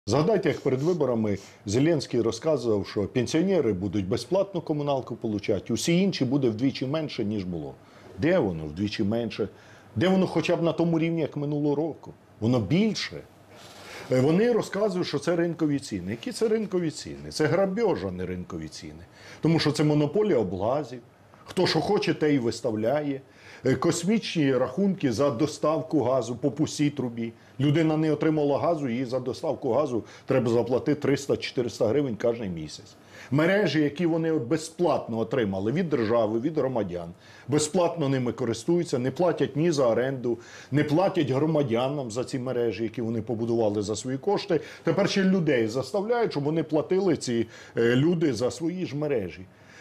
Згадайте, як перед виборами Зеленський розказував, що пенсіонери будуть безплатно комуналку отримати, усі інші буде вдвічі менше, ніж було. Де воно вдвічі менше? Де воно хоча б на тому рівні, як минулого року? Воно більше. Вони розказують, що це ринкові ціни. Які це ринкові ціни? Це грабіж, а не ринкові ціни. Тому що це монополія облгазів. Хто що хоче, те й виставляє. Космічні рахунки за доставку газу по пустій трубі. Людина не отримала газу, їй за доставку газу треба заплатити 300-400 гривень кожен місяць. Мережі, які вони безплатно отримали від держави, від громадян, безплатно ними користуються, не платять ні за оренду, не платять громадянам за ці мережі, які вони побудували за свої кошти. Тепер ще людей заставляють, щоб вони платили, ці люди, за свої ж мережі.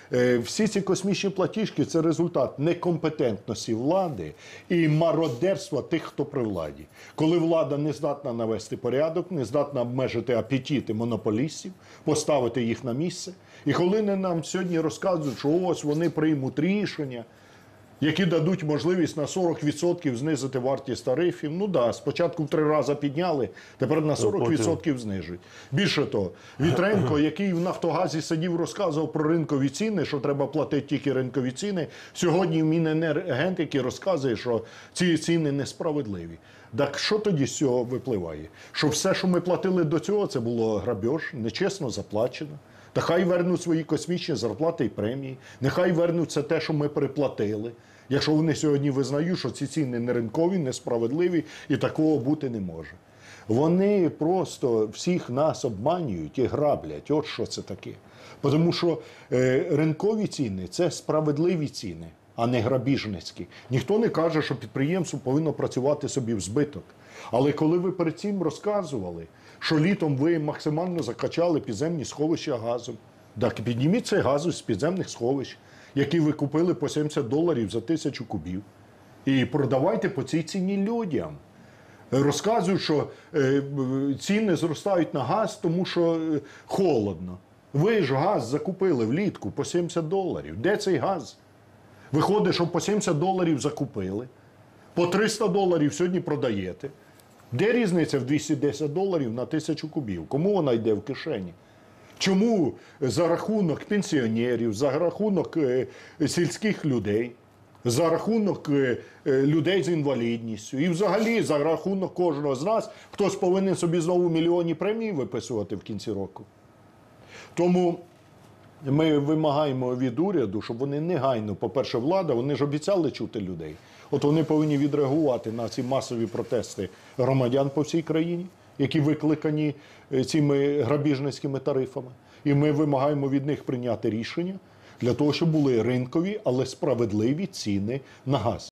Всі ці космічні платіжки – це результат некомпетентності влади і мародерства тих, хто при владі. Коли влада не здатна навести порядок, не здатна обмежити апетити монополістів, поставити їх на місце. І коли нам сьогодні розказують, що ось вони приймуть рішення, які дадуть можливість на 40% знизити вартість тарифів. Ну да, спочатку в 3 рази підняли, тепер на 40% знижують. Більше того, Вітренко, який в Нафтогазі сидів, розказував про ринкові ціни, що треба платити тільки ринкові ціни, сьогодні в Міненергетики розказує, що ці ціни несправедливі. Так що тоді з цього випливає? Що все, що ми платили до цього, це було грабіж, нечесно заплачено. Та хай вернуть свої космічні зарплати і премії, нехай вернуть це те, що ми переплатили. Якщо вони сьогодні визнають, що ці ціни не ринкові, несправедливі і такого бути не може. Вони просто всіх нас обманюють і граблять. От що це таке. Тому що ринкові ціни – це справедливі ціни, а не грабіжницькі. Ніхто не каже, що підприємство повинно працювати собі в збиток. Але коли ви перед цим розказували, що літом ви максимально закачали підземні сховища газом, так підніміть цей газ з підземних сховищ, які ви купили по $70 за 1000 кубів, і продавайте по цій ціні людям. Розказують, що ціни зростають на газ, тому що холодно. Ви ж газ закупили влітку по $70. Де цей газ? Виходить, що по $70 закупили, по $300 сьогодні продаєте. Де різниця в $210 на 1000 кубів? Кому вона йде в кишені? Чому за рахунок пенсіонерів, за рахунок сільських людей, за рахунок людей з інвалідністю і взагалі за рахунок кожного з нас хтось повинен собі знову мільйонні премії виписувати в кінці року? Тому ми вимагаємо від уряду, щоб вони негайно, по-перше, влада, вони ж обіцяли чути людей. От вони повинні відреагувати на ці масові протести громадян по всій країні, які викликані цими грабіжницькими тарифами. І ми вимагаємо від них прийняти рішення для того, щоб були ринкові, але справедливі ціни на газ.